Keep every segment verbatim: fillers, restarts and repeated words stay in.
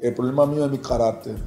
El problema mío es mi carácter.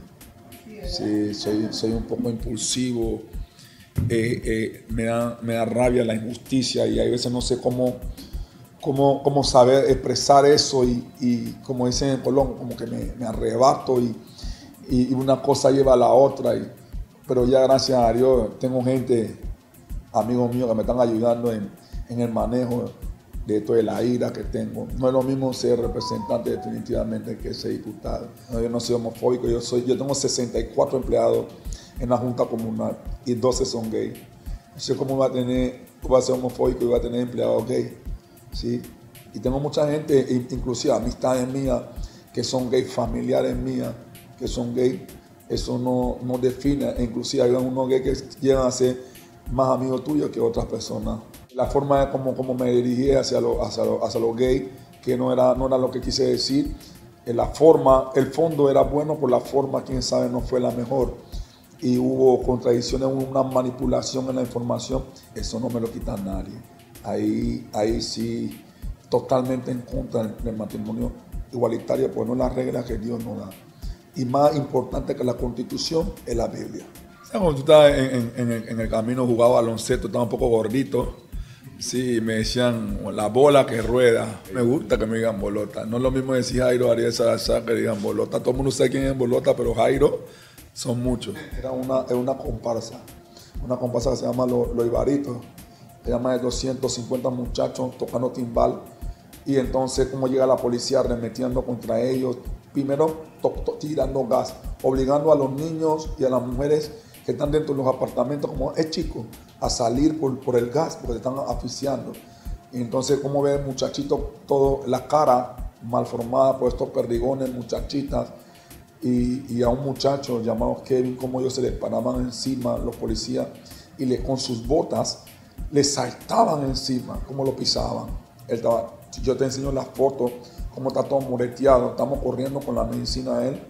Sí, soy, soy un poco impulsivo. Eh, eh, me, da, me da rabia la injusticia y a veces no sé cómo, cómo, cómo saber expresar eso y, y como dicen en Colón, como que me, me arrebato y, y una cosa lleva a la otra. Y, pero ya gracias a Dios tengo gente, amigos míos que me están ayudando en, en el manejo de toda la ira que tengo. No es lo mismo ser representante definitivamente que ser diputado. No, yo no soy homofóbico, yo, soy, yo tengo sesenta y cuatro empleados en la Junta Comunal y doce son gays. No sé cómo va a tener, va a ser homofóbico y va a tener empleados gays. ¿Sí? Y tengo mucha gente, inclusive amistades mías, que son gays, familiares mías, que son gays. Eso no, no define, inclusive hay unos gays que llegan a ser más amigos tuyos que otras personas. La forma de como, como me dirigí hacia los hacia lo, hacia lo gays, que no era, no era lo que quise decir, la forma, el fondo era bueno, por la forma, quién sabe, no fue la mejor. Y hubo contradicciones, una manipulación en la información, eso no me lo quita nadie. Ahí, ahí sí, totalmente en contra del matrimonio igualitario, pues no es la regla que Dios nos da. Y más importante que la Constitución es la Biblia. Cuando tú estabas en, en, en, en el camino, jugaba baloncesto, estaba un poco gordito. Sí, me decían la bola que rueda. Me gusta que me digan bolota. No es lo mismo decir Jairo Ariel Salazar que digan bolota. Todo el mundo sabe quién es bolota, pero Jairo son muchos. Era una, era una comparsa. Una comparsa que se llama Los Lo Ibaritos. Era más de doscientos cincuenta muchachos tocando timbal. Y entonces, como llega la policía arremetiendo contra ellos. Primero, to, to, tirando gas, obligando a los niños y a las mujeres que están dentro de los apartamentos, como es chico, a salir por, por el gas porque se están asfixiando. Y entonces, como ve muchachitos, todo la cara mal formada por estos perdigones, muchachitas, y, y a un muchacho llamado Kevin, como ellos se les paraban encima, los policías, y le, con sus botas le saltaban encima, como lo pisaban. Él estaba, yo te enseño las fotos, como está todo moreteado, estamos corriendo con la medicina a él.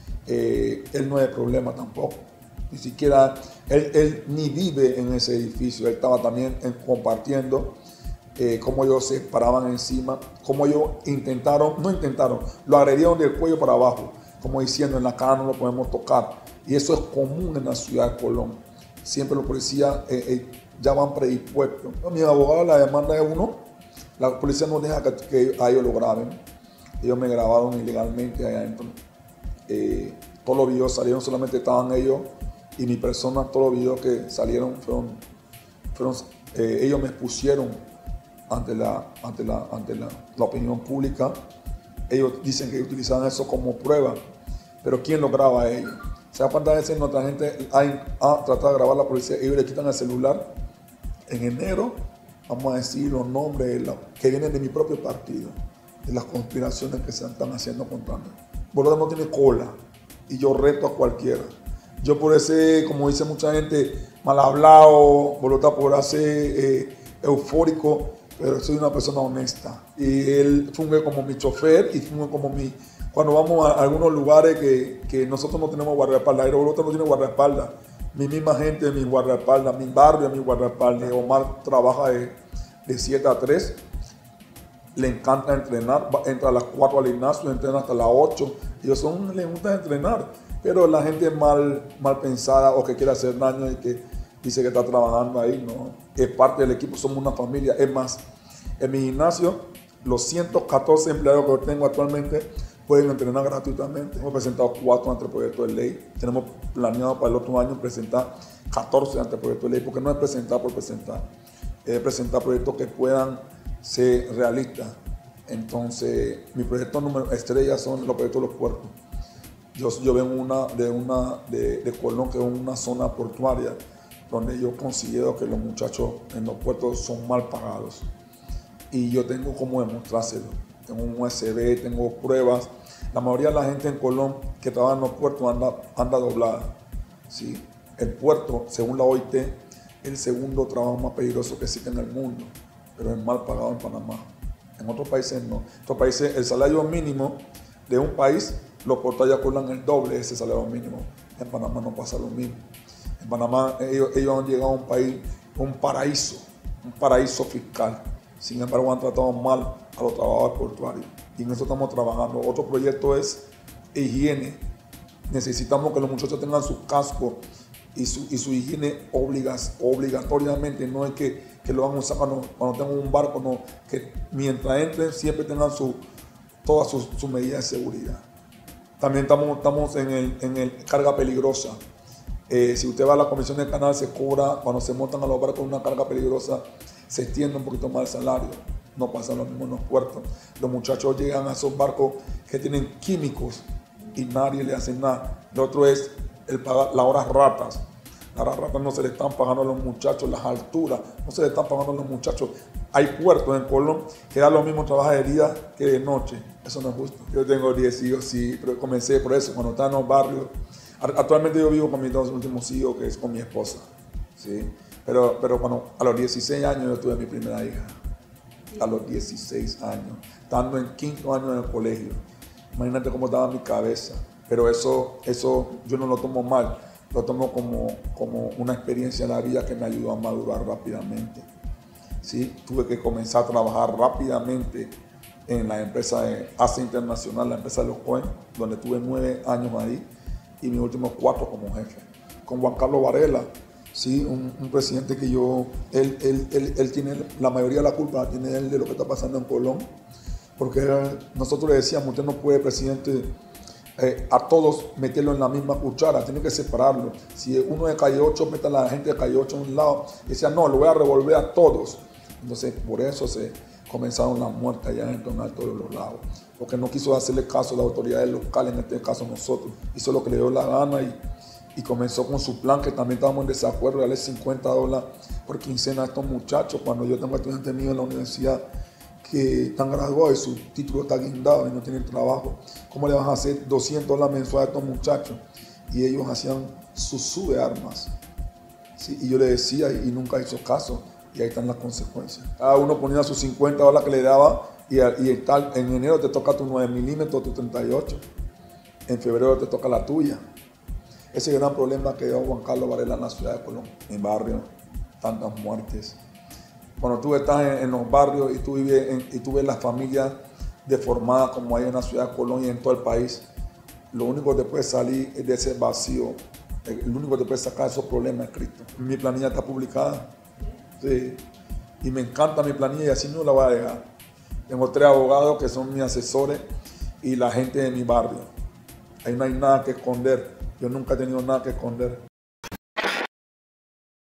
Eh, él no es problema tampoco. Ni siquiera, él, él ni vive en ese edificio. Él estaba también en, compartiendo eh, cómo ellos se paraban encima, cómo ellos intentaron, no intentaron, lo agredieron del cuello para abajo, como diciendo en la cara no lo podemos tocar. Y eso es común en la ciudad de Colón. Siempre los policías eh, eh, ya van predispuestos. No, mi abogado, la demanda es uno, la policía no deja que, que a ellos lo graben. Ellos me grabaron ilegalmente allá adentro. Eh, todos los videos salieron, solamente estaban ellos y mi persona. Todos los videos que salieron fueron, fueron eh, ellos me expusieron ante, la, ante, la, ante la, la opinión pública. Ellos dicen que utilizaban eso como prueba, pero ¿quién lo graba a ellos? ¿Sabe cuántas veces nuestra gente ha, ha tratado de grabar a la policía? Ellos le quitan el celular. En enero, vamos a decir los nombres de la, que vienen de mi propio partido, de las conspiraciones que se están haciendo contra mí. Bolota no tiene cola y yo reto a cualquiera. Yo por ese, como dice mucha gente, mal hablado, Bolota por ser eh, eufórico, pero soy una persona honesta. Y él funge como mi chofer y funge como mi... Cuando vamos a algunos lugares que, que nosotros no tenemos guardaespaldas, Bolota no tiene guardaespaldas. Mi misma gente, mi guardaespaldas, mi barrio, mi guardaespaldas. Omar trabaja de, de siete a tres. Le encanta entrenar, entra a las cuatro al gimnasio, entrena hasta las ocho. Ellos son, les gusta entrenar, pero la gente mal, mal pensada o que quiere hacer daño y que dice que está trabajando ahí, no. Es parte del equipo, somos una familia. Es más, en mi gimnasio, los ciento catorce empleados que tengo actualmente pueden entrenar gratuitamente. Hemos presentado cuatro anteproyectos de ley. Tenemos planeado para el otro año presentar catorce anteproyectos de ley, porque no es presentar por presentar, es presentar proyectos que puedan ser realistas. Entonces, mi proyecto número estrella son los proyectos de los puertos. Yo, yo vengo una, de, una, de, de Colón, que es una zona portuaria, donde yo considero que los muchachos en los puertos son mal pagados. Y yo tengo cómo demostrárselo. Tengo un U S B, tengo pruebas. La mayoría de la gente en Colón que trabaja en los puertos anda, anda doblada. ¿Sí? El puerto, según la O I T, es el segundo trabajo más peligroso que existe en el mundo, pero es mal pagado en Panamá. En otros países no. En otros países el salario mínimo de un país, los portuarios cobran el doble de ese salario mínimo. En Panamá no pasa lo mismo. En Panamá ellos, ellos han llegado a un país, un paraíso, un paraíso fiscal. Sin embargo, han tratado mal a los trabajadores portuarios. Y en eso estamos trabajando. Otro proyecto es e higiene. Necesitamos que los muchachos tengan su casco y su, y su higiene obligas, obligatoriamente. No es que, que lo van a usar cuando, cuando tengan un barco, no. Que mientras entren siempre tengan su, todas sus su medidas de seguridad. También estamos, estamos en, el, en el carga peligrosa. Eh, si usted va a la Comisión del Canal, se cobra, cuando se montan a los barcos una carga peligrosa, se extiende un poquito más el salario. No pasa lo mismo en los puertos. Los muchachos llegan a esos barcos que tienen químicos y nadie le hace nada. Lo otro es el pagar las horas ratas. Las horas ratas no se le están pagando a los muchachos, las alturas no se le están pagando a los muchachos. Hay puertos en Colón que dan lo mismo trabajo de día que de noche. Eso no es justo. Yo tengo diez hijos, sí, pero comencé por eso, cuando estaba en los barrios. Actualmente yo vivo con mis dos últimos hijos, que es con mi esposa. ¿Sí? Pero, pero cuando, a los dieciséis años yo tuve mi primera hija. A los dieciséis años, estando en quinto año en el colegio. Imagínate cómo estaba mi cabeza. Pero eso, eso yo no lo tomo mal, lo tomo como, como una experiencia de la vida que me ayudó a madurar rápidamente. ¿Sí? Tuve que comenzar a trabajar rápidamente en la empresa de A C E Internacional, la empresa de los Cohen, donde tuve nueve años ahí y mis últimos cuatro como jefe. Con Juan Carlos Varela, sí, un, un presidente que yo, él, él, él, él tiene la mayoría de la culpa, la tiene él de lo que está pasando en Colón, porque él, nosotros le decíamos, usted no puede, presidente, eh, a todos meterlo en la misma cuchara, tiene que separarlo. Si uno de Calle ocho, mete a la gente de Calle ocho a un lado, y decía, no, lo voy a revolver a todos. Entonces, por eso se comenzaron las muertes allá en Don Alto de los Lagos, porque no quiso hacerle caso a las autoridades locales, en este caso nosotros, hizo lo que le dio la gana y Y comenzó con su plan, que también estábamos en desacuerdo, de darle cincuenta dólares por quincena a estos muchachos. Cuando yo tengo estudiantes míos en la universidad que están graduados y su título está guindado y no tienen trabajo, ¿cómo le vas a hacer doscientos dólares mensuales a estos muchachos? Y ellos hacían sus sube armas. ¿Sí? Y yo le decía y nunca hizo caso. Y ahí están las consecuencias. Cada uno ponía sus cincuenta dólares que le daba y, y tal, en enero te toca tu nueve milímetros, tu treinta y ocho. En febrero te toca la tuya. Ese gran problema que dio Juan Carlos Varela en la ciudad de Colón, en barrio, tantas muertes. Cuando tú estás en, en los barrios y tú, vives en, y tú ves las familias deformadas como hay en la ciudad de Colón y en todo el país, lo único que te puede salir de ese vacío, el único que te puede sacar esos problemas es Cristo. Mi planilla está publicada, sí, y me encanta mi planilla y así no la voy a dejar. Tengo tres abogados que son mis asesores y la gente de mi barrio. Ahí no hay nada que esconder. Yo nunca he tenido nada que esconder.